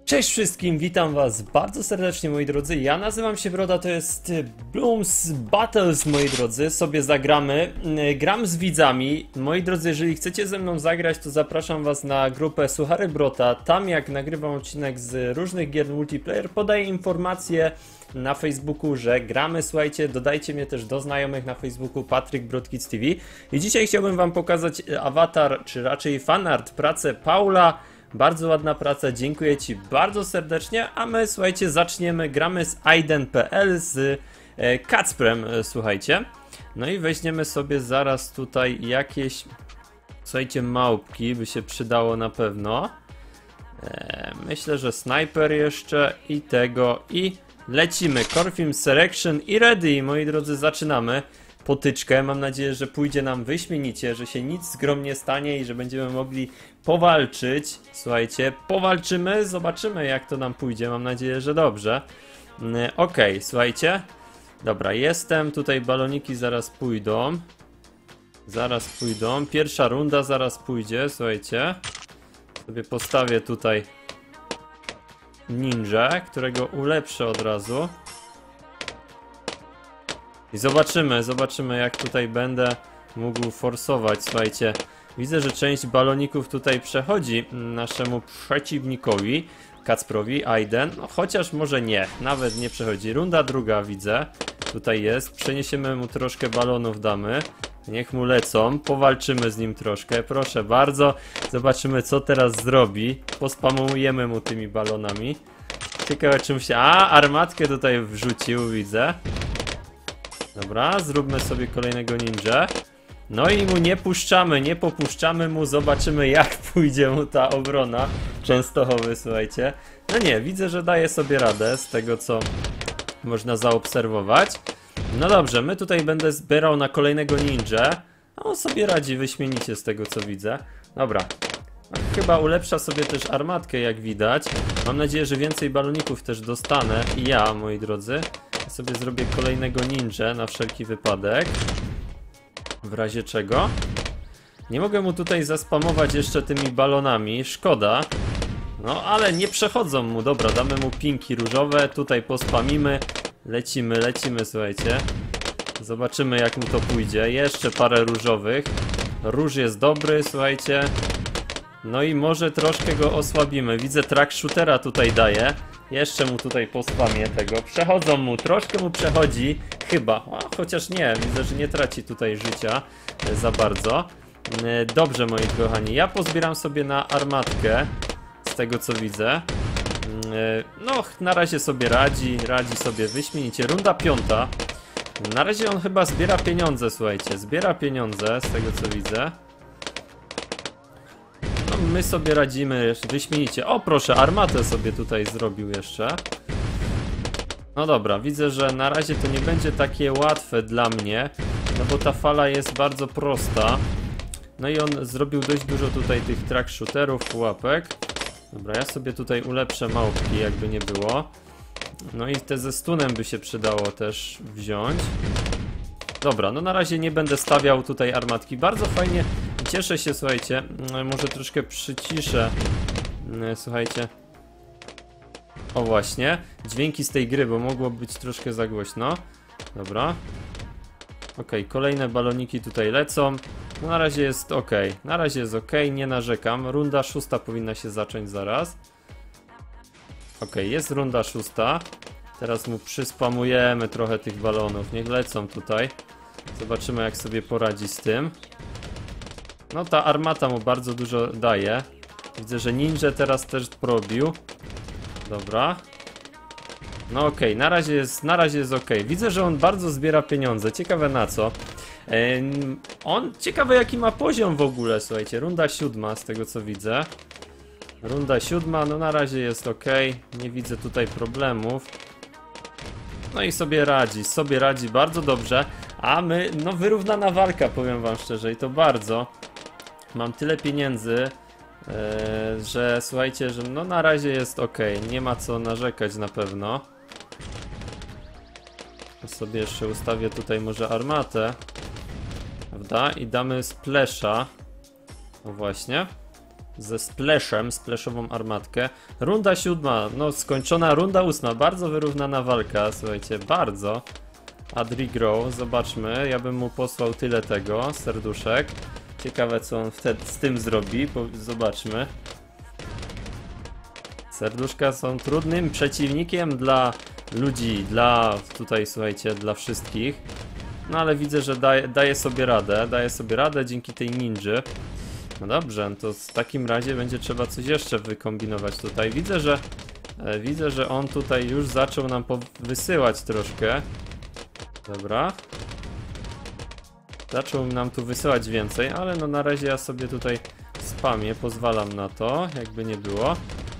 Cześć wszystkim, witam was bardzo serdecznie moi drodzy, ja nazywam się Broda, to jest Bloons Battles moi drodzy, sobie zagramy, gram z widzami, moi drodzy, jeżeli chcecie ze mną zagrać to zapraszam was na grupę Suchary Brota, tam jak nagrywam odcinek z różnych gier multiplayer podaję informacje na Facebooku, że gramy, słuchajcie, dodajcie mnie też do znajomych na Facebooku Patryk Brodkids TV i dzisiaj chciałbym wam pokazać awatar, czy raczej fanart, pracę Paula. Bardzo ładna praca, dziękuję ci bardzo serdecznie, a my słuchajcie zaczniemy, gramy z Aiden.pl z Kacprem, słuchajcie. No i weźmiemy sobie zaraz tutaj jakieś, słuchajcie, małpki, by się przydało na pewno. Myślę, że snajper jeszcze i tego i lecimy, Core Film Selection i ready, moi drodzy, zaczynamy. Potyczkę. Mam nadzieję, że pójdzie nam wyśmienicie, że się nic z grom nie stanie i że będziemy mogli powalczyć. Słuchajcie, powalczymy, zobaczymy jak to nam pójdzie. Mam nadzieję, że dobrze. Okej, słuchajcie. Dobra, jestem. Tutaj baloniki zaraz pójdą. Zaraz pójdą. Pierwsza runda zaraz pójdzie, słuchajcie. Sobie postawię tutaj ninja, którego ulepszę od razu. I zobaczymy jak tutaj będę mógł forsować, słuchajcie. Widzę, że część baloników tutaj przechodzi naszemu przeciwnikowi, Kacprowi, Aiden. No chociaż może nie, nawet nie przechodzi. Runda druga widzę, tutaj jest. Przeniesiemy mu troszkę balonów, damy. Niech mu lecą, powalczymy z nim troszkę, proszę bardzo. Zobaczymy co teraz zrobi. Pospamujemy mu tymi balonami. Ciekawe czym się... armatkę tutaj wrzucił, widzę. Dobra, zróbmy sobie kolejnego ninja. No i mu nie popuszczamy mu, zobaczymy jak pójdzie mu ta obrona Częstochowy, słuchajcie. No nie, widzę, że daje sobie radę z tego co można zaobserwować. No dobrze, my tutaj będę zbierał na kolejnego ninja. On sobie radzi wyśmienicie z tego co widzę. Dobra, chyba ulepsza sobie też armatkę jak widać. Mam nadzieję, że więcej baloników też dostanę i ja, moi drodzy. Sobie zrobię kolejnego ninja na wszelki wypadek. W razie czego. Nie mogę mu tutaj zaspamować jeszcze tymi balonami. Szkoda. No ale nie przechodzą mu. Dobra, damy mu pinki różowe. Tutaj pospamimy. Lecimy, słuchajcie. Zobaczymy jak mu to pójdzie. Jeszcze parę różowych. Róż jest dobry, słuchajcie. No i może troszkę go osłabimy. Widzę track shootera tutaj daje. Jeszcze mu tutaj pospamię tego. Przechodzą mu, troszkę mu przechodzi. Chyba, chociaż nie, widzę, że nie traci tutaj życia za bardzo. Dobrze, moi kochani, ja pozbieram sobie na armatkę. Z tego co widzę. No, na razie sobie radzi sobie wyśmienicie. Runda piąta. Na razie on chyba zbiera pieniądze, słuchajcie. Zbiera pieniądze, z tego co widzę. My sobie radzimy wyśmienicie. O proszę, armatę sobie tutaj zrobił jeszcze. No dobra, widzę, że na razie to nie będzie takie łatwe dla mnie. No bo ta fala jest bardzo prosta. No i on zrobił dość dużo tutaj tych track shooterów, pułapek. Dobra, ja sobie tutaj ulepszę małpki, jakby nie było. No i te ze stunem by się przydało też wziąć. Dobra, no na razie nie będę stawiał tutaj armatki. Bardzo fajnie, cieszę się, słuchajcie. Może troszkę przyciszę. Słuchajcie. O właśnie, dźwięki z tej gry, bo mogło być troszkę za głośno. Dobra. Okej, kolejne baloniki tutaj lecą. No na razie jest ok. Na razie jest ok, nie narzekam. Runda szósta powinna się zacząć zaraz. Okej, jest runda szósta. Teraz mu przyspamujemy trochę tych balonów. Niech lecą tutaj. Zobaczymy jak sobie poradzi z tym. No ta armata mu bardzo dużo daje. Widzę, że ninja teraz też probił. Dobra. No okej, na razie jest ok. Widzę, że on bardzo zbiera pieniądze. Ciekawe na co. Ciekawe jaki ma poziom w ogóle, słuchajcie. Runda siódma z tego co widzę. Runda siódma, no na razie jest ok. Nie widzę tutaj problemów. No i sobie radzi bardzo dobrze. A my, no wyrównana walka, powiem wam szczerze, i to bardzo. Mam tyle pieniędzy, że słuchajcie, że no na razie jest ok. Nie ma co narzekać na pewno. Sobie jeszcze ustawię tutaj może armatę. Prawda? I damy splasha. O właśnie. ze splashem, splashową armatkę. Runda 7, no skończona, runda 8, bardzo wyrównana walka, słuchajcie, bardzo. Adri Grow, zobaczmy, ja bym mu posłał tyle tego, serduszek. Ciekawe co on wtedy z tym zrobi, zobaczmy. Serduszka są trudnym przeciwnikiem dla ludzi, dla tutaj słuchajcie, dla wszystkich. No ale widzę, że daje sobie radę dzięki tej ninży. No dobrze, no to w takim razie będzie trzeba coś jeszcze wykombinować tutaj. Widzę, że on tutaj już zaczął nam wysyłać troszkę. Dobra. Zaczął nam tu wysyłać więcej, ale no na razie ja sobie tutaj spamię, pozwalam na to, jakby nie było.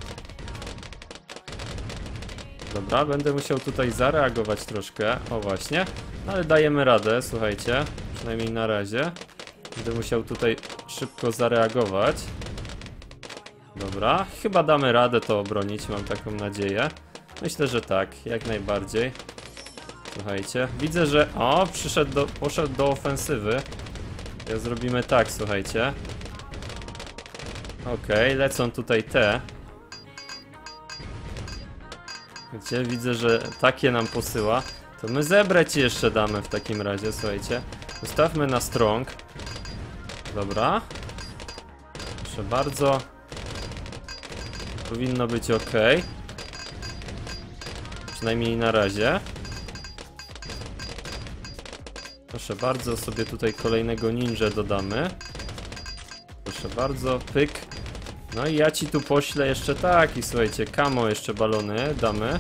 Dobra, będę musiał tutaj zareagować troszkę, o właśnie. No ale dajemy radę, słuchajcie, przynajmniej na razie. Będę musiał tutaj szybko zareagować. Dobra, chyba damy radę to obronić, mam taką nadzieję. Myślę, że tak, jak najbardziej. Słuchajcie, widzę, że... O, poszedł do ofensywy. Ja zrobimy tak, słuchajcie. Okej, lecą tutaj te. Wiecie, widzę, że takie nam posyła. To my zebrać jeszcze damy w takim razie, słuchajcie. Ustawmy na strong. Dobra. Proszę bardzo. Powinno być ok. Przynajmniej na razie. Proszę bardzo, sobie tutaj kolejnego ninja dodamy. Proszę bardzo, pyk. No i ja ci tu poślę jeszcze tak i słuchajcie, camo jeszcze balony damy.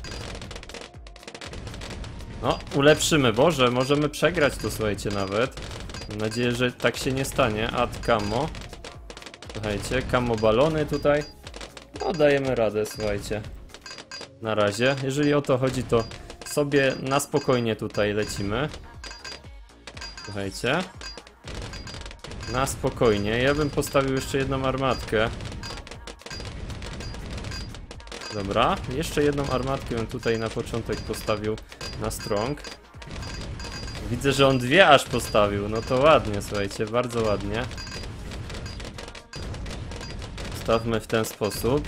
No, ulepszymy, Boże, możemy przegrać tu, słuchajcie, nawet. Mam nadzieję, że tak się nie stanie. Add camo. Słuchajcie, camo balony tutaj. No, dajemy radę, słuchajcie. Na razie, jeżeli o to chodzi, to sobie na spokojnie tutaj lecimy. Słuchajcie. Na spokojnie, ja bym postawił jeszcze jedną armatkę. Dobra, jeszcze jedną armatkę bym tutaj na początek postawił na strong. Widzę, że on dwie aż postawił, no to ładnie, słuchajcie, bardzo ładnie. Stawmy w ten sposób.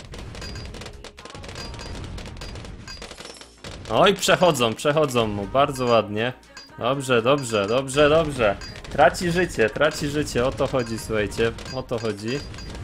Oj, przechodzą mu, bardzo ładnie. Dobrze, dobrze, dobrze, dobrze. Traci życie, o to chodzi, słuchajcie, o to chodzi.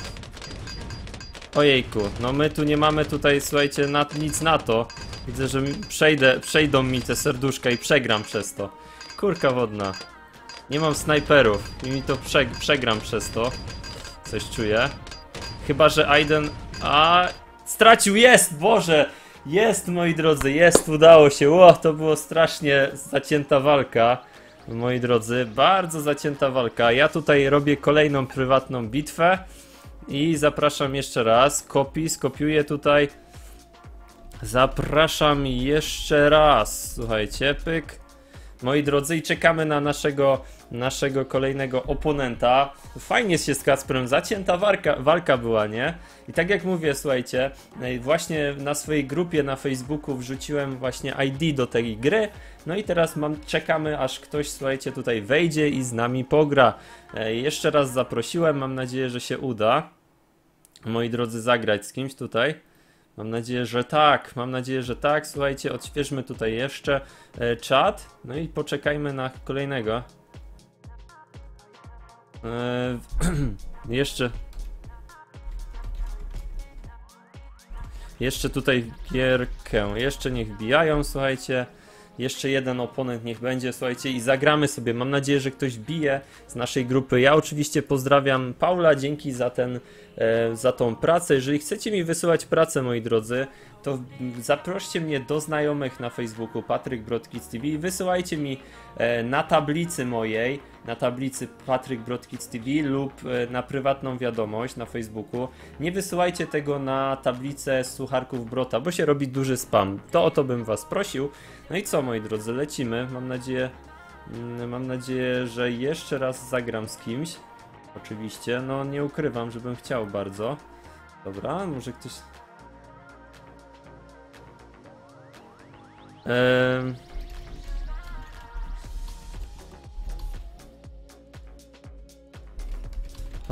Ojejku, no my tu nie mamy tutaj, słuchajcie, nic na to. Widzę, że przejdą mi te serduszka i przegram przez to. Kurka wodna. Nie mam snajperów i mi to przegram przez to. Coś czuję. Chyba, że Aiden... A stracił, jest, Boże! Jest, moi drodzy, jest, udało się. Ło, to było strasznie zacięta walka. Moi drodzy, bardzo zacięta walka. Ja tutaj robię kolejną prywatną bitwę. I zapraszam jeszcze raz. Skopiuję tutaj. Zapraszam jeszcze raz. Słuchajcie, pyk. Moi drodzy, i czekamy na naszego kolejnego oponenta. Fajnie się z Kacprem, zacięta walka była, nie? I tak jak mówię, słuchajcie, właśnie na swojej grupie na Facebooku wrzuciłem właśnie ID do tej gry. No i teraz czekamy, aż ktoś, słuchajcie, tutaj wejdzie i z nami pogra. Jeszcze raz zaprosiłem, mam nadzieję, że się uda. Moi drodzy, zagrać z kimś tutaj. Mam nadzieję, że tak. Słuchajcie, odświeżmy tutaj jeszcze czat. No i poczekajmy na kolejnego. Jeszcze tutaj gierkę. Jeszcze niech wbijają, słuchajcie. Jeszcze jeden oponent niech będzie, słuchajcie, i zagramy sobie. Mam nadzieję, że ktoś bije z naszej grupy. Ja oczywiście pozdrawiam Paula, dzięki za tą pracę. Jeżeli chcecie mi wysyłać pracę, moi drodzy, to zaproście mnie do znajomych na Facebooku, Patryk Brodkids TV, i wysyłajcie mi na tablicy mojej, na tablicy Patryk Brodkids TV lub na prywatną wiadomość na Facebooku. Nie wysyłajcie tego na tablicę Sucharków Brota, bo się robi duży spam. To o to bym was prosił. No i co, moi drodzy, lecimy. Mam nadzieję, że jeszcze raz zagram z kimś. Oczywiście, no nie ukrywam, żebym chciał bardzo. Dobra, może ktoś...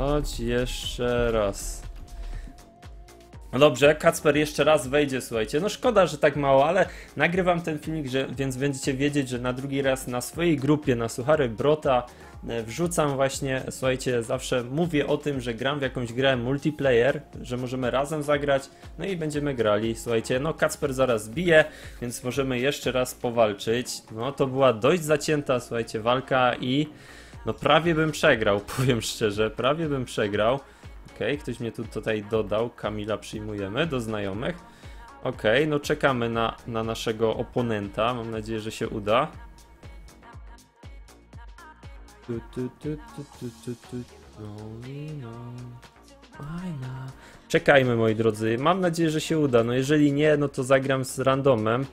Chodź jeszcze raz. No dobrze, Kacper jeszcze raz wejdzie, słuchajcie. No szkoda, że tak mało, ale nagrywam ten filmik, więc będziecie wiedzieć, że na drugi raz na swojej grupie, na Suchary Brota wrzucam właśnie, słuchajcie, zawsze mówię o tym, że gram w jakąś grę multiplayer, że możemy razem zagrać, no i będziemy grali, słuchajcie. No Kacper zaraz bije, więc możemy jeszcze raz powalczyć. No to była dość zacięta, słuchajcie, walka i no prawie bym przegrał, powiem szczerze, prawie bym przegrał. Okej, ktoś mnie tu tutaj dodał, Kamila przyjmujemy do znajomych. Okej, no czekamy na naszego oponenta, mam nadzieję, że się uda. Czekajmy, moi drodzy, mam nadzieję, że się uda, no jeżeli nie, no to zagram z randomem.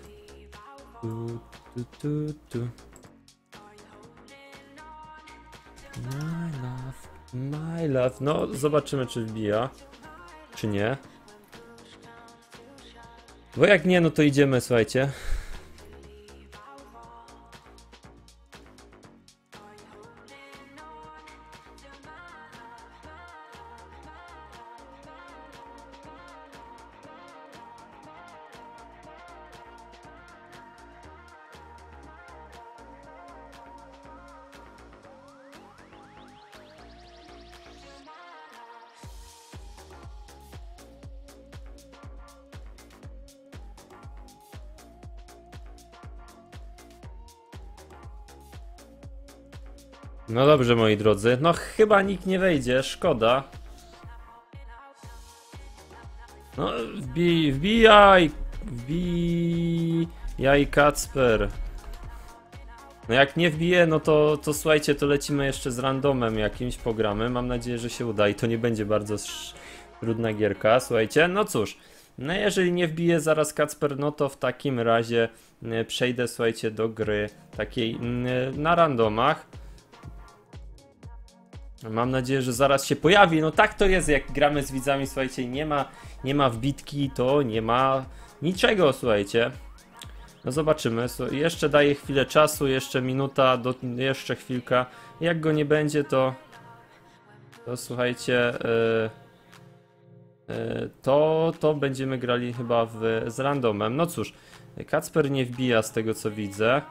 My love, no zobaczymy, czy wbija, czy nie. Bo jak nie, no to idziemy, słuchajcie. No dobrze, moi drodzy, no chyba nikt nie wejdzie, szkoda. No wbijaj Kacper. No jak nie wbije, no to słuchajcie, to lecimy jeszcze z randomem jakimś programy. Mam nadzieję, że się uda i to nie będzie bardzo trudna gierka, słuchajcie. No cóż, no jeżeli nie wbije zaraz Kacper, no to w takim razie przejdę, słuchajcie, do gry takiej na randomach. Mam nadzieję, że zaraz się pojawi. No tak to jest, jak gramy z widzami, słuchajcie, nie ma wbitki, to nie ma niczego, słuchajcie. No zobaczymy, jeszcze daję chwilę czasu, jeszcze minuta, jeszcze chwilka. Jak go nie będzie, to słuchajcie, to będziemy grali chyba z randomem. No cóż, Kacper nie wbija z tego, co widzę.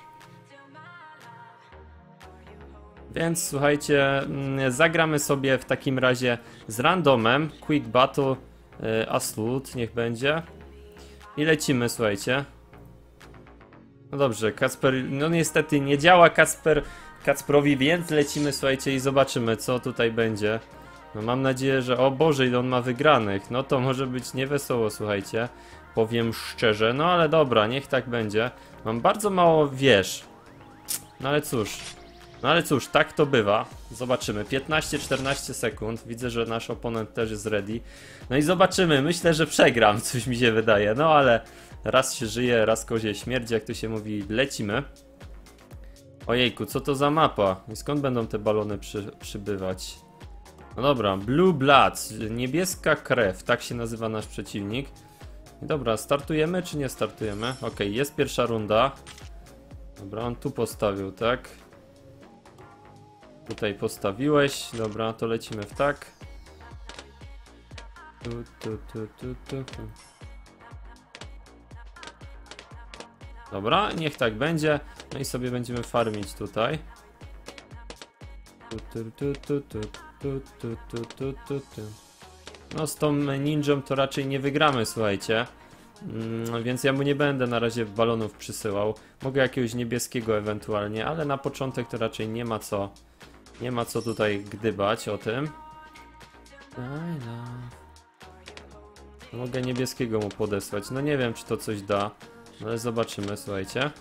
Więc słuchajcie, zagramy sobie w takim razie z randomem. Quick Battle Assault niech będzie. I lecimy, słuchajcie. No dobrze, Kacper, no niestety nie działa Kacprowi, więc lecimy, słuchajcie, i zobaczymy, co tutaj będzie. No mam nadzieję, że... O Boże, ile on ma wygranych. No to może być niewesoło, słuchajcie. Powiem szczerze, no ale dobra, niech tak będzie. Mam bardzo mało wież. No ale cóż, tak to bywa. Zobaczymy. 15-14 sekund. Widzę, że nasz oponent też jest ready. No i zobaczymy. Myślę, że przegram, coś mi się wydaje. No ale raz się żyje, raz kozie śmierdzi, jak to się mówi. Lecimy. Ojejku, co to za mapa? I skąd będą te balony przybywać? No dobra, Blue Blood. Niebieska krew. Tak się nazywa nasz przeciwnik. Dobra, startujemy czy nie startujemy? Okej, jest pierwsza runda. Dobra, on tu postawił, tak? Tutaj postawiłeś, dobra, to lecimy w tak. Dobra, niech tak będzie. No i sobie będziemy farmić tutaj. No z tą ninją to raczej nie wygramy, słuchajcie. Więc ja mu nie będę na razie balonów przysyłał. Mogę jakiegoś niebieskiego ewentualnie, ale na początek to raczej nie ma co. Nie ma co tutaj gdybać o tym. Mogę niebieskiego mu podesłać. No nie wiem, czy to coś da, ale zobaczymy, słuchajcie.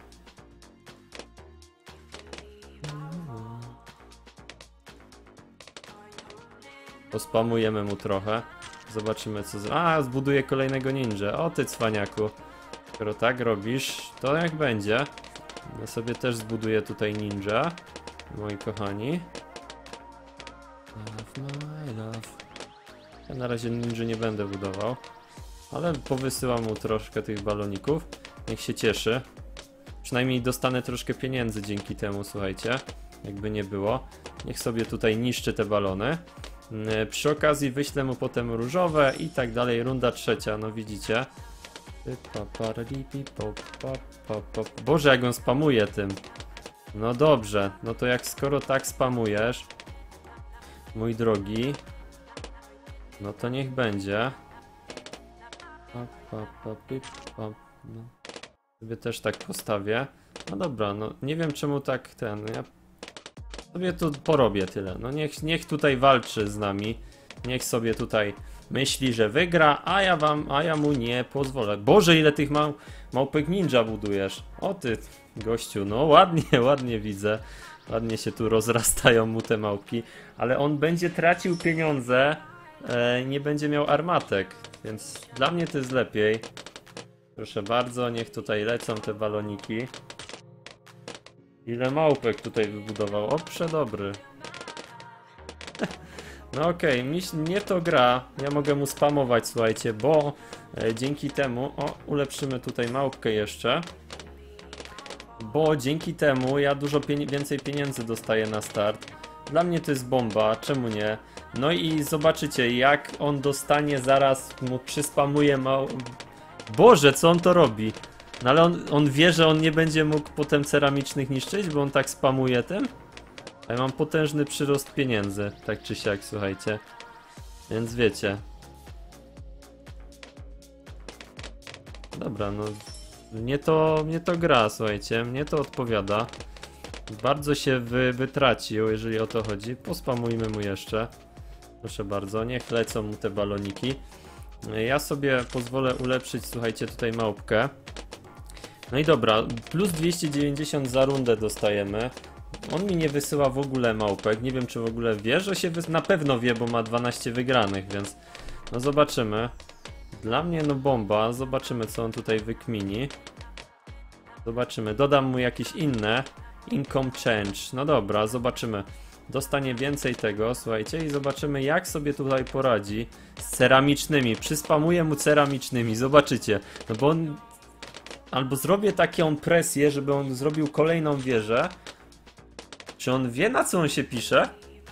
Pospamujemy mu trochę. Zobaczymy, co... A, zbuduję kolejnego ninja. O ty cwaniaku. Skoro tak robisz, to jak będzie. Ja sobie też zbuduję tutaj ninja. Moi kochani. Love my love. Ja na razie ninja nie będę budował. Ale powysyłam mu troszkę tych baloników. Niech się cieszy. Przynajmniej dostanę troszkę pieniędzy dzięki temu, słuchajcie. jakby nie było. Niech sobie tutaj niszczy te balony. Przy okazji wyślę mu potem różowe i tak dalej. Runda trzecia, no widzicie. Boże, jak on spamuje tym. No dobrze, no to jak skoro tak spamujesz, mój drogi, no to niech będzie. No. Sobie też tak postawię. No dobra, no nie wiem czemu tak ja sobie tu porobię tyle. No niech tutaj walczy z nami. Niech sobie tutaj myśli, że wygra, a ja mu nie pozwolę. Boże, ile tych małpek ninja budujesz. O ty, gościu, no ładnie widzę. Ładnie się tu rozrastają mu te małpki. Ale on będzie tracił pieniądze, nie będzie miał armatek. Więc dla mnie to jest lepiej. Proszę bardzo, niech tutaj lecą te baloniki. Ile małpek tutaj wybudował? O, przedobry. No okej, mnie to gra. Ja mogę mu spamować, słuchajcie, bo dzięki temu... O, ulepszymy tutaj małpkę jeszcze. Bo dzięki temu ja dużo więcej pieniędzy dostaję na start. Dla mnie to jest bomba, czemu nie? No i zobaczycie, jak on dostanie, zaraz mu przyspamuje Boże, co on to robi? No ale on wie, że on nie będzie mógł potem ceramicznych niszczyć, bo on tak spamuje tym. A ja mam potężny przyrost pieniędzy, tak czy siak, słuchajcie. Więc wiecie. Dobra, no mnie to gra, słuchajcie, mnie to odpowiada. Bardzo się wytracił, jeżeli o to chodzi. Pospamujmy mu jeszcze. Proszę bardzo, niech lecą mu te baloniki. Ja sobie pozwolę ulepszyć, słuchajcie, tutaj małpkę. No i dobra, plus 290 za rundę dostajemy. On mi nie wysyła w ogóle małpek, nie wiem czy w ogóle wie, że się na pewno wie, bo ma 12 wygranych, więc no zobaczymy. Dla mnie no bomba, zobaczymy co on tutaj wykmini. Zobaczymy, dodam mu jakieś inne. Income change, no dobra, zobaczymy. Dostanie więcej tego, słuchajcie, i zobaczymy jak sobie tutaj poradzi z ceramicznymi. Przyspamuję mu ceramicznymi, zobaczycie. No bo on... Albo zrobię taką presję, żeby on zrobił kolejną wieżę. Czy on wie, na co on się pisze?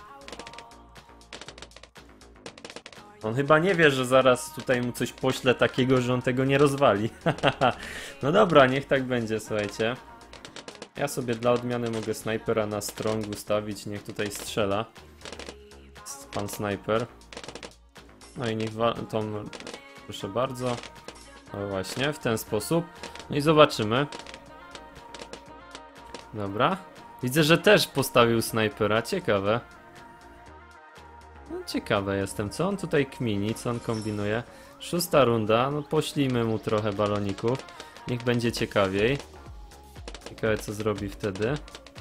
On chyba nie wie, że zaraz tutaj mu coś poślę takiego, że on tego nie rozwali. No dobra, niech tak będzie, słuchajcie. Ja sobie dla odmiany mogę snajpera na strong ustawić, niech tutaj strzela. Pan snajper. No i niech tą... Proszę bardzo. No właśnie, w ten sposób. No i zobaczymy. Dobra. Widzę, że też postawił snajpera, ciekawe. No ciekawe jestem, co on tutaj kmini, co on kombinuje. 6. runda, no poślijmy mu trochę baloników. Niech będzie ciekawiej. Ciekawe co zrobi wtedy.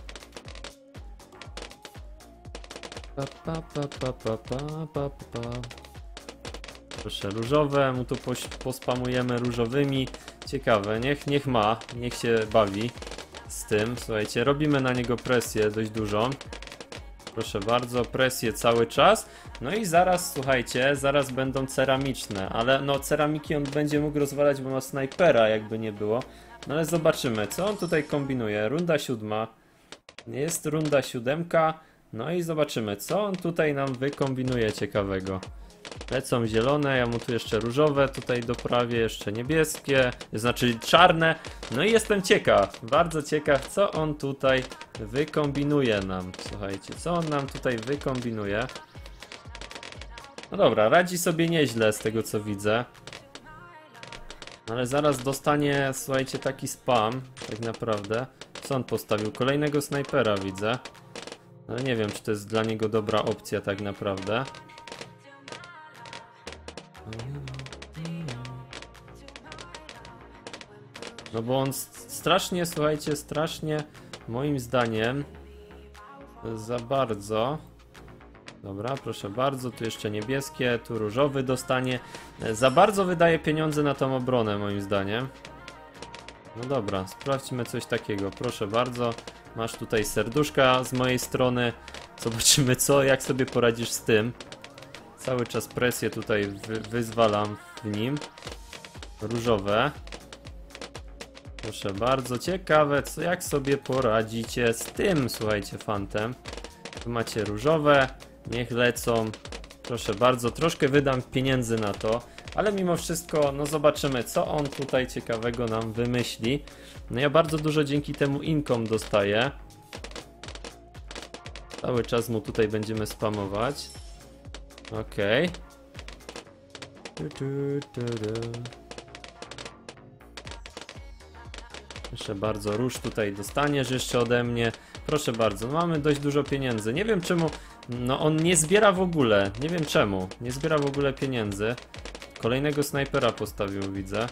Proszę, różowe, mu tu pospamujemy różowymi. Ciekawe, niech się bawi z tym. Słuchajcie, robimy na niego presję dość dużą. Proszę bardzo, presję cały czas. No i zaraz, słuchajcie, zaraz będą ceramiczne. Ale no ceramiki on będzie mógł rozwalać, bo ma snajpera, jakby nie było. No ale zobaczymy, co on tutaj kombinuje. Runda 7. Jest runda 7. No i zobaczymy, co on tutaj nam wykombinuje ciekawego. Lecą zielone, ja mu tu jeszcze różowe tutaj doprawię, jeszcze niebieskie, znaczy czarne. No i jestem ciekaw, bardzo ciekaw, co on tutaj wykombinuje nam. Słuchajcie, co on nam tutaj wykombinuje. No dobra, radzi sobie nieźle z tego co widzę. Ale zaraz dostanie, słuchajcie, taki spam, tak naprawdę. Co on postawił? Kolejnego snajpera widzę. Ale nie wiem, czy to jest dla niego dobra opcja tak naprawdę. No bo on strasznie, słuchajcie, strasznie moim zdaniem za bardzo. Dobra, proszę bardzo, tu jeszcze niebieskie, tu różowy dostanie. Za bardzo wydaje pieniądze na tą obronę moim zdaniem. No dobra, sprawdźmy coś takiego, proszę bardzo. Masz tutaj serduszka z mojej strony. Zobaczymy jak sobie poradzisz z tym. Cały czas presję tutaj wyzwalam w nim. Różowe. Proszę bardzo, ciekawe, jak sobie poradzicie z tym, słuchajcie, fantem. Tu macie różowe, niech lecą. Proszę bardzo, troszkę wydam pieniędzy na to, ale mimo wszystko, no zobaczymy, co on tutaj ciekawego nam wymyśli. No ja bardzo dużo dzięki temu inkom dostaję. Cały czas mu tutaj będziemy spamować. Okej. Proszę bardzo, róż tutaj dostaniesz jeszcze ode mnie. Proszę bardzo, no mamy dość dużo pieniędzy. Nie wiem czemu, no on nie zbiera w ogóle. Nie wiem czemu, nie zbiera w ogóle pieniędzy. Kolejnego snajpera postawił, widzę.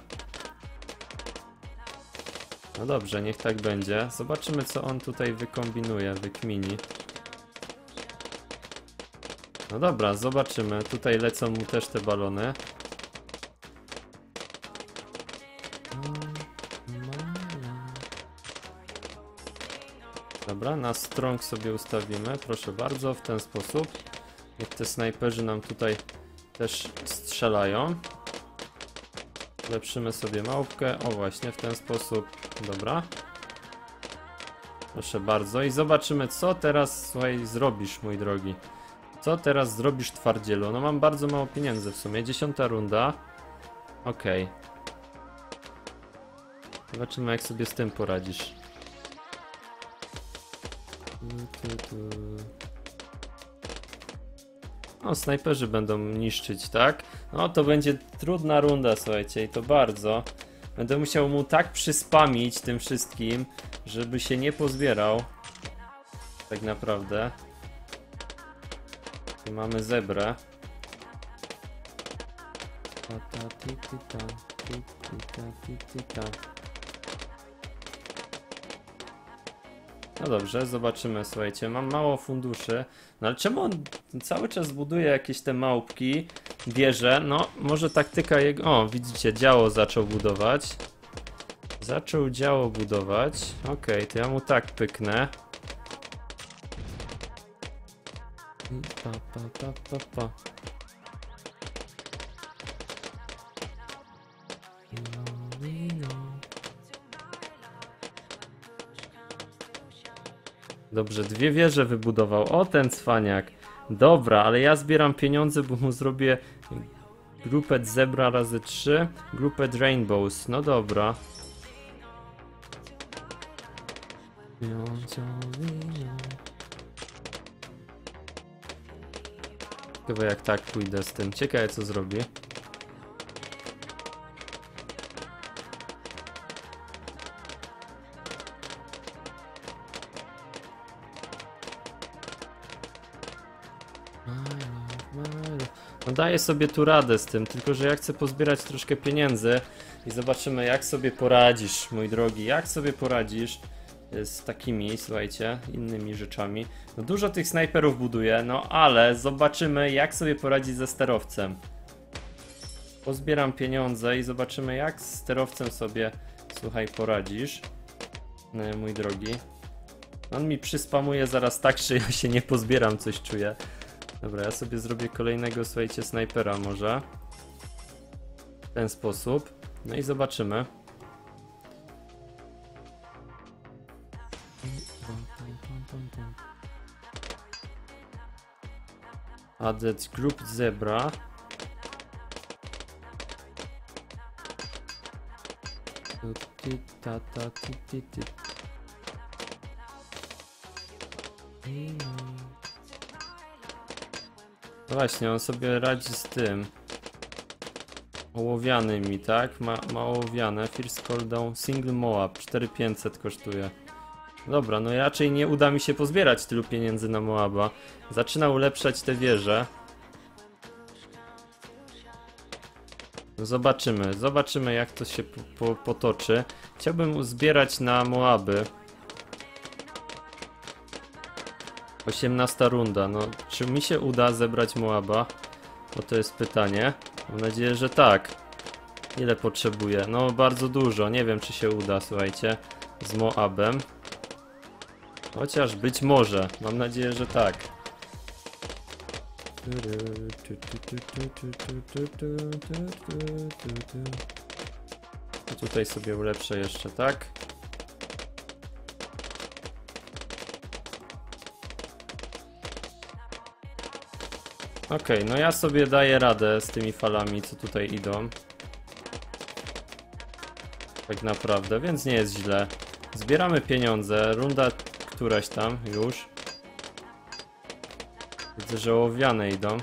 No dobrze, niech tak będzie. Zobaczymy, co on tutaj wykombinuje, wykmini. No dobra, zobaczymy. Tutaj lecą mu też te balony. Dobra, na strong sobie ustawimy, proszę bardzo, w ten sposób. Niech te snajperzy nam tutaj też strzelają. Lepszymy sobie małpkę, o właśnie, w ten sposób. Dobra. Proszę bardzo i zobaczymy, co teraz, słuchaj, zrobisz, mój drogi. Co teraz zrobisz, twardzielu? No mam bardzo mało pieniędzy w sumie, 10. runda. Okej. Zobaczymy, jak sobie z tym poradzisz. O, snajperzy będą niszczyć, tak? No to będzie trudna runda, słuchajcie, i to bardzo. Będę musiał mu tak przyspamić tym wszystkim, żeby się nie pozbierał. Tak naprawdę. Tu mamy zebrę. No dobrze, zobaczymy, słuchajcie, mam mało funduszy. No ale czemu on cały czas buduje jakieś te małpki, wieże? No, może taktyka jego... O, widzicie, działo zaczął budować. Zaczął działo budować. Okej, to ja mu tak pyknę. Pa. Dobrze, 2 wieże wybudował. O, ten cwaniak. Dobra, ale ja zbieram pieniądze, bo mu zrobię grupę zebra razy 3, grupę rainbows. No dobra. Chyba jak tak pójdę z tym. Ciekawe, co zrobi. No daję sobie tu radę z tym, tylko że ja chcę pozbierać troszkę pieniędzy i zobaczymy, jak sobie poradzisz, mój drogi, jak sobie poradzisz z takimi, słuchajcie, innymi rzeczami. No dużo tych snajperów buduję, no ale zobaczymy, jak sobie poradzić ze sterowcem. Pozbieram pieniądze i zobaczymy, jak z sterowcem sobie, słuchaj, poradzisz, mój drogi. On mi przyspamuje zaraz tak, że ja się nie pozbieram, coś czuję. Dobra, ja sobie zrobię kolejnego, słuchajcie, snajpera może. W ten sposób. No i zobaczymy. Added group zebra. No właśnie, on sobie radzi z tym ołowianymi, tak? Ma ołowiane, first call down, single Moab, 4500 kosztuje. Dobra, no raczej nie uda mi się pozbierać tylu pieniędzy na Moaba. Zaczyna ulepszać te wieże. No zobaczymy jak to się potoczy. Chciałbym uzbierać na Moaby. 18 runda, no czy mi się uda zebrać Moaba? Bo to jest pytanie. Mam nadzieję, że tak. Ile potrzebuję? No bardzo dużo, nie wiem czy się uda, słuchajcie, z Moabem. Chociaż być może, mam nadzieję, że tak. To tutaj sobie ulepszę jeszcze, tak? Okej, no ja sobie daję radę z tymi falami, co tutaj idą. Tak naprawdę, więc nie jest źle. Zbieramy pieniądze, runda któraś tam już. Widzę, że ołowiane idą.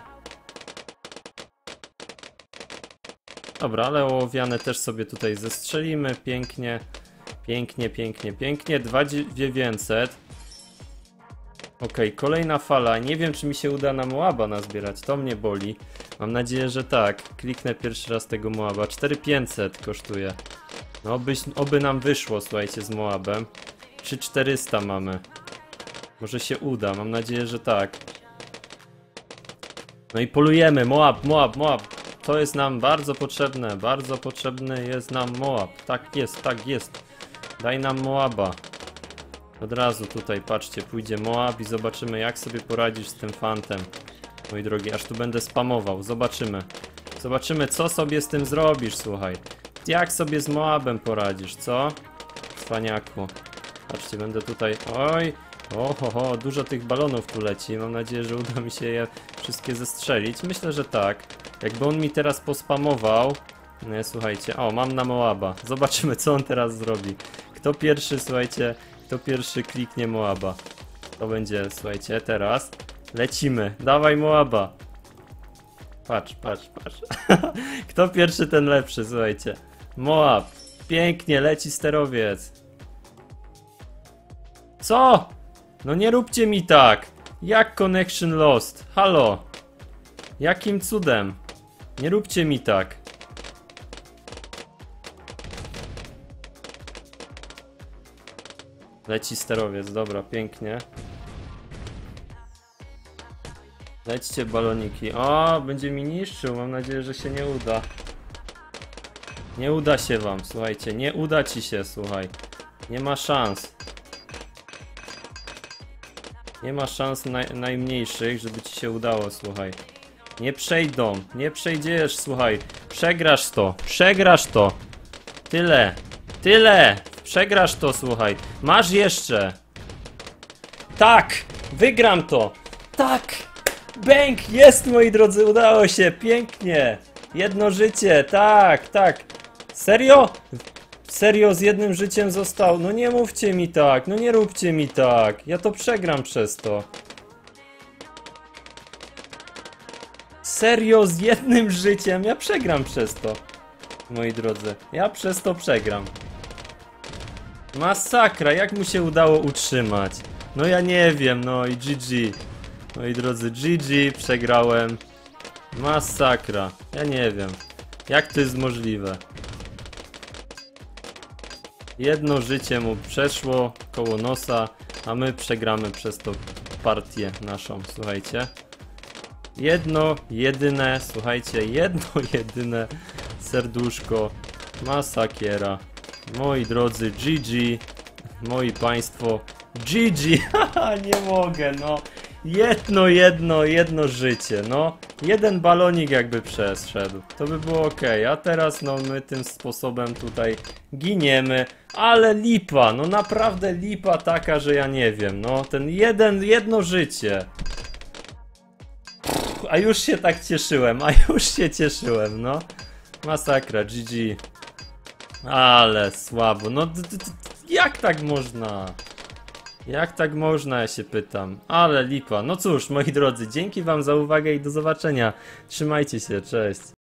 Dobra, ale ołowiane też sobie tutaj zestrzelimy, pięknie. Pięknie, pięknie, pięknie, 2900. Okej, kolejna fala, nie wiem czy mi się uda na Moaba nazbierać, to mnie boli. Mam nadzieję, że tak, kliknę pierwszy raz tego Moaba, 4500 kosztuje. No oby nam wyszło, słuchajcie, z Moabem. 3400 mamy. Może się uda, mam nadzieję, że tak. No i polujemy, Moab, Moab, Moab. To jest nam bardzo potrzebny jest nam Moab. Tak jest, tak jest. Daj nam Moaba. Od razu tutaj, patrzcie, pójdzie Moab i zobaczymy jak sobie poradzisz z tym fantem. Mój drogi, aż tu będę spamował, zobaczymy. Zobaczymy co sobie z tym zrobisz, słuchaj. Jak sobie z Moabem poradzisz, co? Cwaniaku. Patrzcie, będę tutaj... Oj! Oho, dużo tych balonów tu leci. Mam nadzieję, że uda mi się je wszystkie zestrzelić. Myślę, że tak. Jakby on mi teraz pospamował... Nie, słuchajcie. O, mam na Moaba. Zobaczymy, co on teraz zrobi. Kto pierwszy, słuchajcie... Kto pierwszy kliknie Moaba. To będzie, słuchajcie, teraz. Lecimy. Dawaj Moaba. Patrz, patrz, patrz. Kto pierwszy, ten lepszy, słuchajcie. Moab. Pięknie, leci sterowiec. Co? No nie róbcie mi tak. Jak connection lost? Halo? Jakim cudem? Nie róbcie mi tak. Leci sterowiec, dobra, pięknie. Lećcie baloniki. O, będzie mi niszczył, mam nadzieję, że się nie uda. Nie uda się wam, słuchajcie, nie uda ci się, słuchaj. Nie ma szans. Nie ma szans najmniejszych, żeby ci się udało, słuchaj. Nie przejdą, nie przejdziesz, słuchaj. Przegrasz to, przegrasz to. Tyle, tyle. Przegrasz to, słuchaj. Masz jeszcze. Tak, wygram to. Tak. Bęk, jest, moi drodzy, udało się, pięknie. Jedno życie, tak, tak. Serio? Serio z jednym życiem został? No nie mówcie mi tak, no nie róbcie mi tak. Ja to przegram przez to. Serio z jednym życiem? Ja przegram przez to. Moi drodzy, ja przez to przegram. Masakra, jak mu się udało utrzymać? No ja nie wiem, no i GG. Moi drodzy, GG, przegrałem. Masakra, ja nie wiem. Jak to jest możliwe? Jedno życie mu przeszło koło nosa, a my przegramy przez to partię naszą, słuchajcie. Jedno, jedyne, słuchajcie, jedno, jedyne serduszko. Masakiera. Moi drodzy, GG. Moi państwo, GG. Haha, nie mogę, no. Jedno życie, no. Jeden balonik jakby przeszedł, to by było ok, a teraz no my tym sposobem tutaj giniemy, ale lipa, no naprawdę lipa taka, że ja nie wiem, no ten jedno życie. A już się tak cieszyłem, no. Masakra, GG. Ale słabo, no jak tak można? Jak tak można, ja się pytam. Ale lipa. No cóż, moi drodzy, dzięki wam za uwagę i do zobaczenia. Trzymajcie się, cześć.